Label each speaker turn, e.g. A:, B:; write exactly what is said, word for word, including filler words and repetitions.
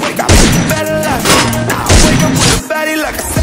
A: wake up, better luck. I wake up with a fatty like a